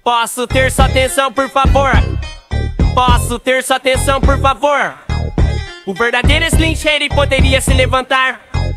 Posso ter sua atenção, por favor? Posso ter sua atenção, por favor? O verdadeiro Slim Shady poderia se levantar.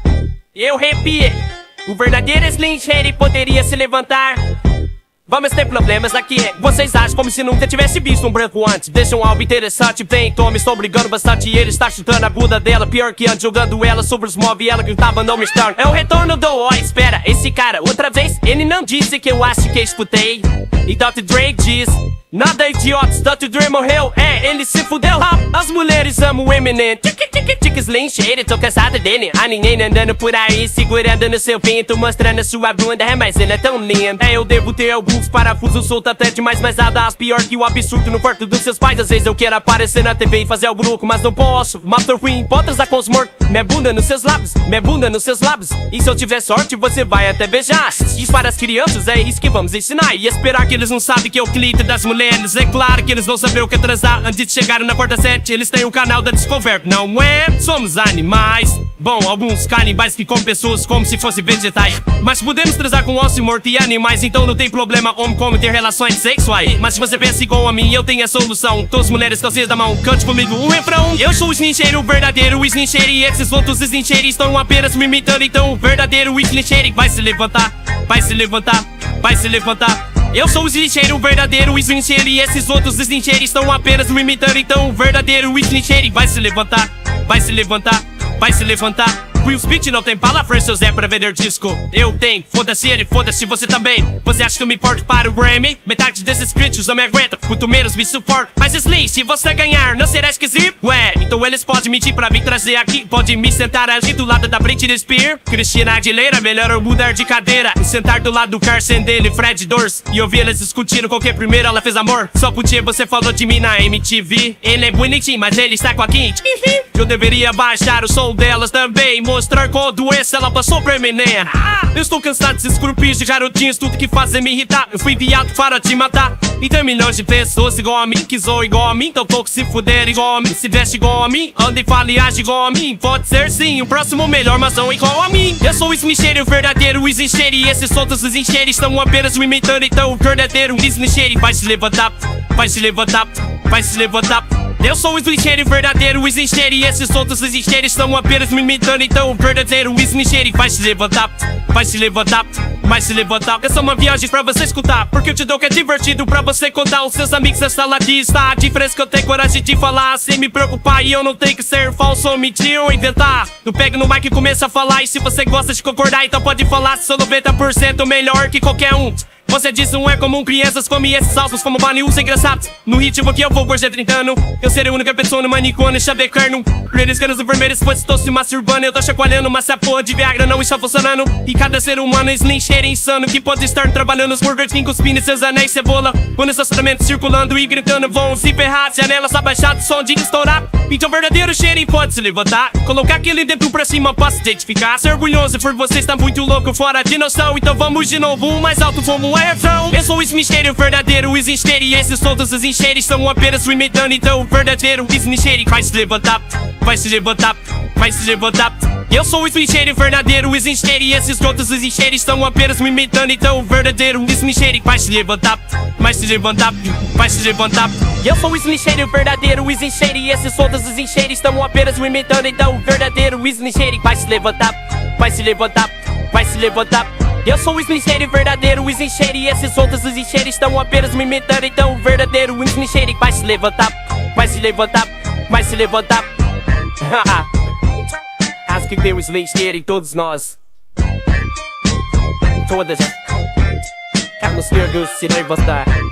Eu repito, o verdadeiro Slim Shady poderia se levantar. Vamos ter problemas aqui. Vocês acham como se nunca tivesse visto um branco antes. Deixa um alvo interessante, bem, Tommy, estou brigando bastante. E ele está chutando a bunda dela, pior que antes, jogando ela sobre os móveis. E ela gritava, não me stun. É o retorno do oi, espera, esse cara, outra vez. Ele não disse que eu acho que escutei. E Dr. Dre diz, nada idiotas, Dr. Dre morreu, ele se fudeu. As mulheres amam o Eminem. Slim Shady, tô cansada dele. A ninguém andando por aí, segurando no seu pinto, mostrando sua bunda, mas ele é tão lindo. Eu devo ter alguns parafusos soltos até demais, mas nada pior que o absurdo no quarto dos seus pais. Às vezes eu quero aparecer na TV e fazer o bruco, mas não posso. Master Queen, pode transar com os mortos. Minha bunda nos seus lábios, minha bunda nos seus lábios. E se eu tiver sorte, você vai até beijar. Isso para as crianças, é isso que vamos ensinar. E esperar que eles não sabem que é o clipe das mulheres. É claro que eles vão saber o que é transar. Antes de chegarem na quarta sete, eles têm um canal da Discover, não é? Somos animais. Bom, alguns canibais que comem pessoas como se fossem vegetais. Mas podemos transar com osso morto e animais, então não tem problema homem como ter relações sexuais. Mas se você pensa igual a mim, eu tenho a solução. Todas as mulheres calcinhas da mão, cante comigo um refrão. Eu sou o Slim Shady, o verdadeiro Slim Shady. E esses outros Slim Shady estão apenas me imitando. Então o verdadeiro Slim Shady vai se levantar, vai se levantar, vai se levantar. Eu sou o Slim Shady, o verdadeiro Slim Shady. E esses outros Slim Shady estão apenas me imitando. Então o verdadeiro Slim Shady vai se levantar, vai se levantar, vai se levantar. Will Smith não tem palavra, seu Zé, pra vender disco. Eu tenho, foda-se ele, foda-se você também. Você acha que eu me importo para o Grammy? Metade desses críticos não me aguenta, muito menos me suporta. Mas Slim, se você ganhar, não será esquisito? Ué, então eles podem mentir pra me trazer aqui. Pode me sentar ali do lado da Britney Spears, Cristina Aguilera, melhor eu mudar de cadeira e sentar do lado do Carson dele, Fred Durst. E ouvir eles discutindo com quem primeiro ela fez amor. Só porque você falou de mim na MTV. Ele é bonitinho, mas ele está com a Kim. Eu deveria baixar o som delas também, mostrar qual doença ela passou pra Eminem. Eu estou cansado desses grupinhos de garotinhos, tudo que fazem me irritar. Eu fui enviado para te matar. E tem milhões de pessoas igual a mim, que zoam igual a mim, tão pouco se fuder igual a mim, se veste igual a mim, anda e fala e age igual a mim. Pode ser sim, o próximo melhor, mas não igual a mim. Eu sou o Slim Shady, o verdadeiro Slim Shady. E esses outros Slim Shady estão apenas me imitando. Então o verdadeiro Slim Shady vai se levantar, vai se levantar, vai se levantar. Eu sou o Slim Shady, o verdadeiro Slim Shady. E esses outros Slim Shady estão apenas me imitando. Então o verdadeiro Slim Shady vai se levantar, vai se levantar, vai se levantar. Essa é uma viagem pra você escutar, porque eu te dou que é divertido pra você contar aos seus amigos essa ladista. A diferença que eu tenho coragem de falar sem me preocupar. E eu não tenho que ser falso, omitir ou inventar. Eu pego no mic e começo a falar. E se você gosta de concordar, então pode falar. Sou 90% melhor que qualquer um. Você disse não é comum, crianças comem esses alços como banhos engraçados. No ritmo que eu vou por 30 anos, eu serei a única pessoa no manicômio chavecando. Eles canos vermelhos, pois estou se masturbando. Eu tô chacoalhando, mas essa porra de Viagra não está funcionando. E cada ser humano Slim Shady insano, que pode estar trabalhando os Burger King, cuspindo seus anéis cebola. Quando estacionamento circulando e gritando, vão se ferrar, janelas abaixadas, som de estourar. Então o verdadeiro Shady pode se levantar, colocar aquele dedo pra cima, posso identificar. Ser orgulhoso por você está muito louco, fora de noção. Então vamos de novo, um mais alto como refrão. Eu sou o Slim Shady, o verdadeiro Slim Shady. E esses outros Slim Shady estão apenas me imitando. Então o verdadeiro Slim Shady vai se levantar, vai se levantar, vai se levantar. Eu sou o Slim Shady, o verdadeiro Slim Shady. E esses outros Slim Shady estão apenas me imitando. Então o verdadeiro Slim Shady vai se levantar, vai se levantar, vai se levantar. Eu sou o Slim Shady, o verdadeiro Slim Shady. E esses outros Slim Shady estão apenas me imitando. Então o verdadeiro Slim Shady vai se levantar, vai se levantar, vai se levantar. Eu sou o Slim Shady, o verdadeiro Slim Shady. E esses outros Slim Shady estão apenas me imitando. Então o verdadeiro Slim Shady vai se levantar, vai se levantar, vai se levantar. Acho que tem o Slim Shady, todos nós. Todas. Atmosfera do se levantar.